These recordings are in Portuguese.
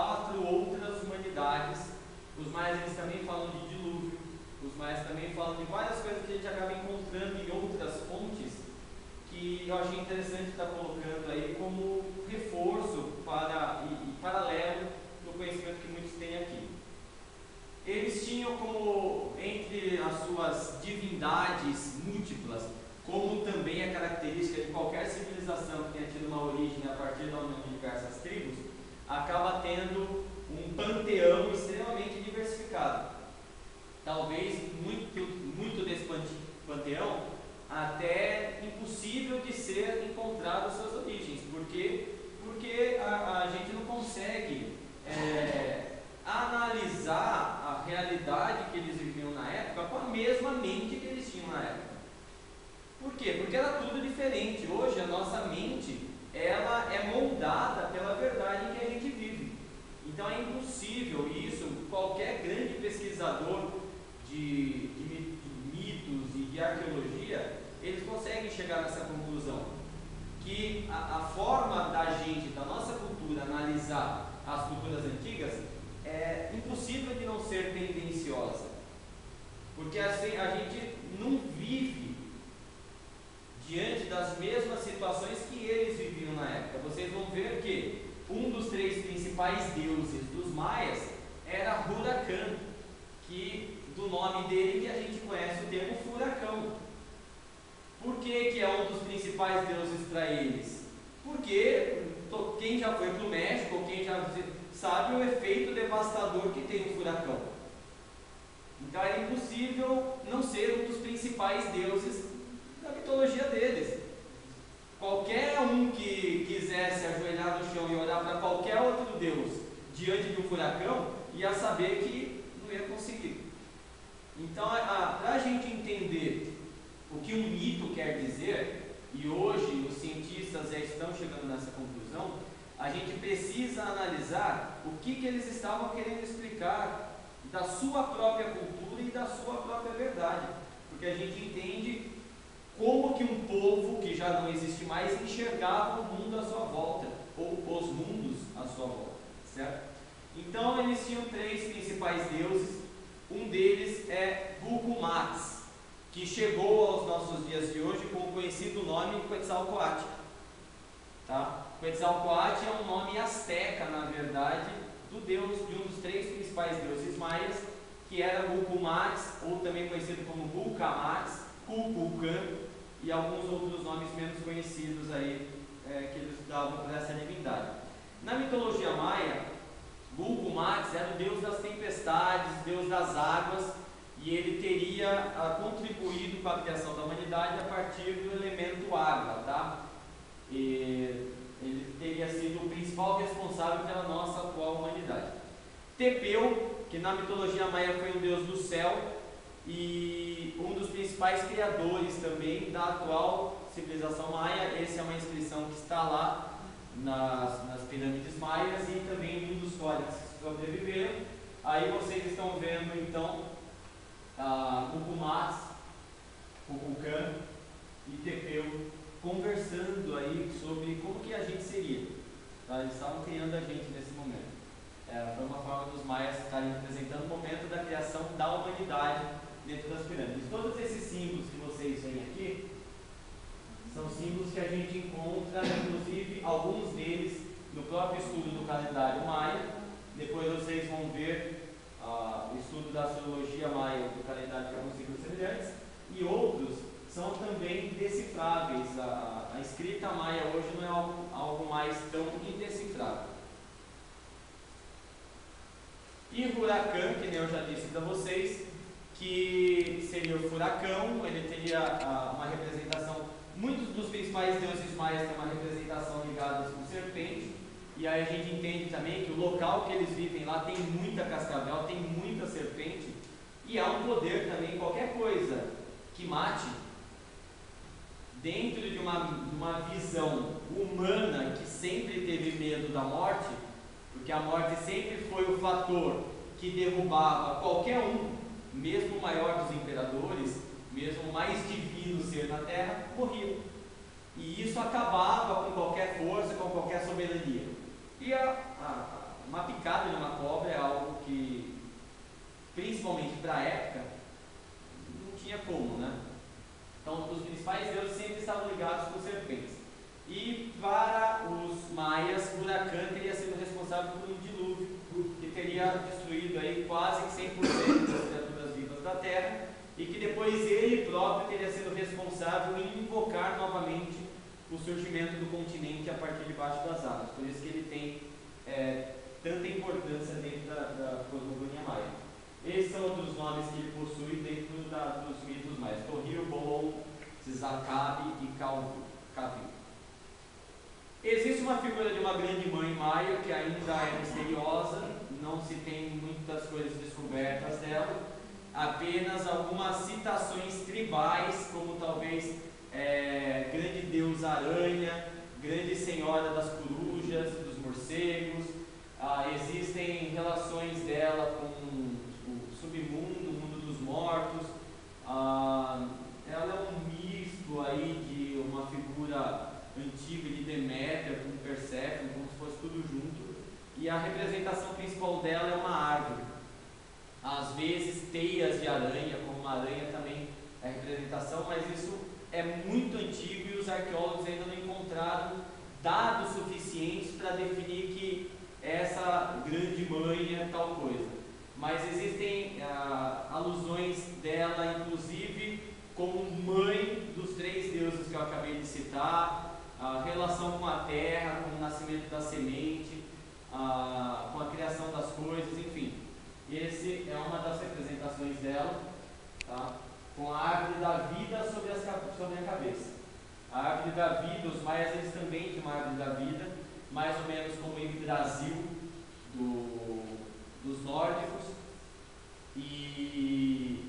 4 outras humanidades. Os maias eles também falam de dilúvio, os maias também falam de várias coisas que a gente acaba encontrando em outras fontes, que eu achei interessante estar colocando aí como reforço e paralelo no conhecimento que muitos têm aqui. Eles tinham como, entre as suas divindades múltiplas, como também a característica de qualquer civilização que tenha tido uma origem a partir da união de diversas tribos, acaba tendo um panteão extremamente diversificado. Talvez muito desse panteão até impossível de ser encontrado suas origens. Por quê? Porque a gente não consegue analisar a realidade que eles viviam na época com a mesma mente que eles tinham na época. Por quê? Porque era tudo diferente. Hoje a nossa mente ela é moldada pela verdade em que a gente vive. Então é impossível isso, qualquer grande pesquisador de mitos e de arqueologia, eles conseguem chegar nessa conclusão, que a forma da gente, da nossa cultura, analisar as culturas antigas é impossível de não ser tendenciosa, porque assim a gente não vive diante das mesmas situações que eles viviam na época. Vocês vão ver que um dos 3 principais deuses dos maias era Huracan, que do nome dele que a gente conhece o termo furacão. Por que é um dos principais deuses para eles? Porque quem já foi para o México, quem já sabe o efeito devastador que tem um furacão. Então era impossível não ser um dos principais deuses da mitologia deles. Qualquer um que quisesse ajoelhar no chão e orar para qualquer outro deus diante de um furacão, ia saber que não ia conseguir. Então, para a gente entender o que um mito quer dizer, e hoje os cientistas já estão chegando nessa conclusão, a gente precisa analisar o que eles estavam querendo explicar da sua própria cultura e da sua própria verdade, porque a gente entende como que um povo que já não existe mais enxergava o mundo à sua volta, ou os mundos à sua volta, certo? Então eles tinham 3 principais deuses. Um deles é Gulgumatz, que chegou aos nossos dias de hoje com o conhecido nome Quetzalcoatl. Tá? Quetzalcoatl é um nome asteca, na verdade, de um dos 3 principais deuses maias, que era Gulgumatz, ou também conhecido como Gulcamatz, Kukulkan e alguns outros nomes menos conhecidos aí, que eles davam para essa divindade. Na mitologia maia, Gulgumatz era o deus das tempestades, deus das águas, e ele teria contribuído com a criação da humanidade a partir do elemento água, tá? E ele teria sido o principal responsável pela nossa atual humanidade. Tepeu, que na mitologia maia foi um deus do céu, e um dos principais criadores também da atual civilização maia. Essa é uma inscrição que está lá nas pirâmides maias e também em um dos códex que sobreviveram. Aí vocês estão vendo então Gulgumatz, Kukulkan e Tepeu conversando aí sobre como que a gente seria. Tá? Eles estavam criando a gente nesse momento. Foi uma forma dos maias estarem representando o momento da criação da humanidade dentro das pirâmides. Todos esses símbolos que vocês veem aqui são símbolos que a gente encontra, inclusive alguns deles no próprio estudo do calendário maia. Depois vocês vão ver o estudo da astrologia maia do calendário com ciclos semelhantes, e outros são também indecifráveis. A escrita maia hoje não é algo mais tão indecifrável. E Huracan, que nem eu já disse para vocês, que seria o furacão, ele teria uma representação, muitos dos principais deuses maias têm uma representação ligada com serpente, e aí a gente entende também que o local que eles vivem lá tem muita cascavel, tem muita serpente, e há um poder também, qualquer coisa que mate, dentro de uma visão humana que sempre teve medo da morte, porque a morte sempre foi o fator que derrubava qualquer um, mesmo o maior dos imperadores, mesmo o mais divino ser na terra, morria. E isso acabava com qualquer força, com qualquer soberania. E uma picada principalmente para a época, não tinha como, né? Então, os principais deuses sempre estavam ligados com serpentes. E para os maias, Huracan teria sido responsável por um dilúvio que teria destruído aí quase 100% das criaturas vivas da Terra, e que depois ele próprio teria sido responsável em invocar novamente o surgimento do continente a partir de baixo das águas. Por isso que ele tem tanta importância dentro da cosmogonia maia. Esses são outros nomes que ele possui dentro dos mitos maias: Torril, Bolon, Tzalcabe e Cavil. Existe uma figura de uma grande mãe maia que ainda é misteriosa, não se tem muitas coisas descobertas dela, apenas algumas citações tribais, como talvez grande deusa aranha, grande senhora das corujas, dos morcegos. Existem relações dela com o submundo, o mundo dos mortos. Ela é um misto aí de uma figura antiga de Deméter com Perséfone, como se fosse tudo junto. E a representação principal dela é uma árvore. Às vezes teias de aranha, como uma aranha também é a representação, mas isso é muito antigo e os arqueólogos ainda não encontraram dados suficientes para definir que essa grande mãe é tal coisa. Mas existem alusões dela, inclusive, como mãe dos 3 deuses que eu acabei de citar, a relação com a terra, com o nascimento da semente, com a criação das coisas, enfim. Esse é uma das representações dela, tá? Com a árvore da vida sobre a cabeça. A árvore da vida, os maias eles também tinham uma árvore da vida, mais ou menos como o Yggdrasil dos nórdicos, e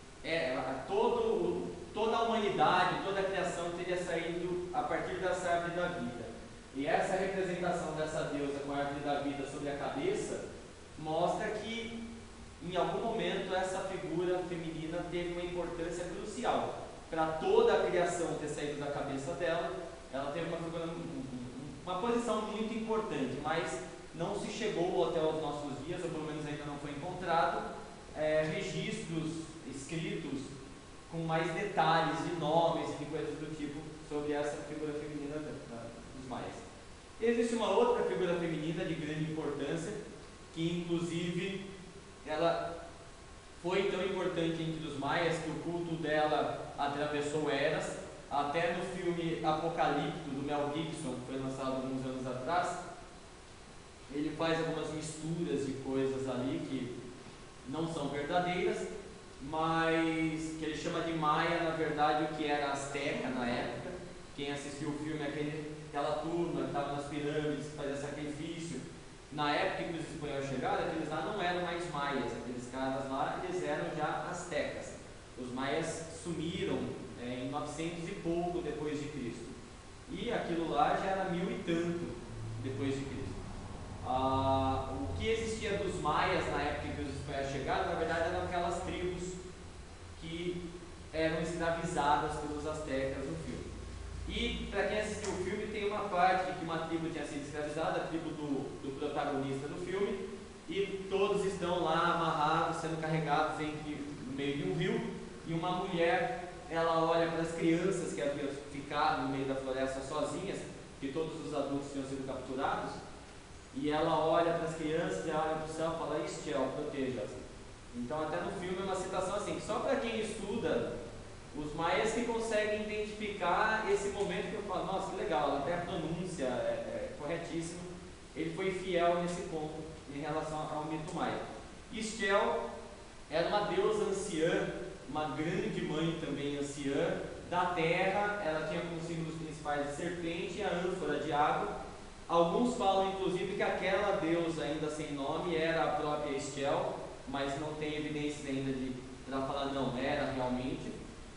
toda a humanidade, toda a criação teria saído a partir dessa árvore da vida. E essa representação dessa deusa com a árvore da vida sobre a cabeça mostra que em algum momento essa figura feminina teve uma importância crucial para toda a criação ter saído da cabeça dela. Ela teve uma posição muito importante, mas não se chegou até os nossos dias, ou pelo menos ainda não foi encontrado registros escritos com mais detalhes de nomes e de coisas do tipo sobre essa figura feminina dos maias. Existe uma outra figura feminina de grande importância, que inclusive ela foi tão importante entre os maias que o culto dela atravessou eras. Até no filme Apocalipto, do Mel Gibson, que foi lançado alguns anos atrás, ele faz algumas misturas de coisas ali que não são verdadeiras, mas que ele chama de maia, na verdade, o que era asteca na época. Quem assistiu o filme, aquela turma que estava nas pirâmides, que fazia sacrifício. Na época que os espanhóis chegaram, aqueles lá não eram mais maias, aqueles caras lá, eles eram já astecas. Os maias sumiram em 900 e pouco depois de Cristo. E aquilo lá já era 1000 e tanto depois de Cristo. O que existia dos maias na época que os espanhóis chegaram, na verdade, eram aquelas tribos que eram escravizadas pelos astecas no filme. E para quem assistiu o filme, tem uma parte que uma tribo tinha sido escravizada, a tribo do protagonista do filme, e todos estão lá amarrados, sendo carregados no meio de um rio, e uma mulher, ela olha para as crianças que haviam ficado no meio da floresta sozinhas, que todos os adultos tinham sido capturados, e ela olha para as crianças e olha para o céu e fala: Estiel, proteja-as. Então até no filme é uma citação assim, que só para quem estuda os maias que conseguem identificar esse momento que eu falo: nossa, que legal, até a pronúncia é corretíssima. Ele foi fiel nesse ponto em relação ao mito maia. Estiel era uma deusa anciã, uma grande mãe também anciã da terra. Ela tinha como símbolos principais a serpente e a ânfora de água. Alguns falam inclusive que aquela deusa ainda sem nome era a própria Estiel, mas não tem evidências ainda para falar não, era realmente.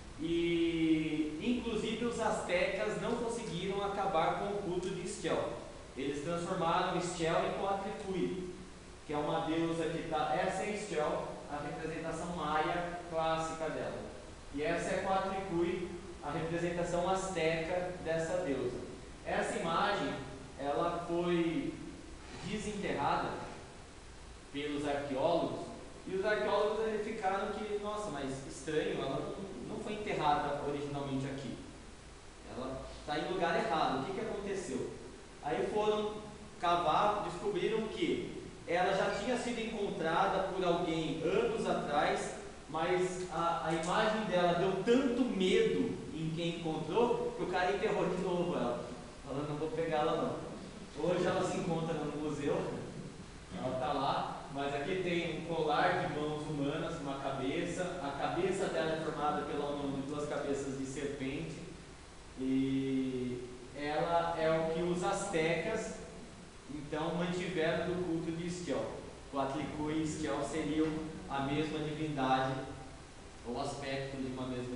E inclusive os astecas não conseguiram acabar com o culto de Estiel. Eles transformaram Estiel em Coatlicue, que é uma deusa que está. Essa é Estiel, a representação maia clássica dela. E essa é Coatlicue, a representação asteca dessa deusa. Essa imagem, ela foi desenterrada pelos arqueólogos E os arqueólogos verificaram que, nossa, mas estranho, ela não foi enterrada originalmente aqui. Ela está em lugar errado. O que aconteceu? Aí foram cavar, descobriram que ela já tinha sido encontrada por alguém anos atrás, mas a imagem dela deu tanto medo em quem encontrou que o cara enterrou de novo ela, falando, não vou pegar ela não. Hoje ela se encontra no museu, ela está lá, mas aqui tem um colar de mãos humanas, uma cabeça, a cabeça dela é formada pela união de duas cabeças de serpente, e ela é o que os astecas então mantiveram do culto de Esquel. Coatlicue e Esquel seriam a mesma divindade, ou aspecto de uma mesma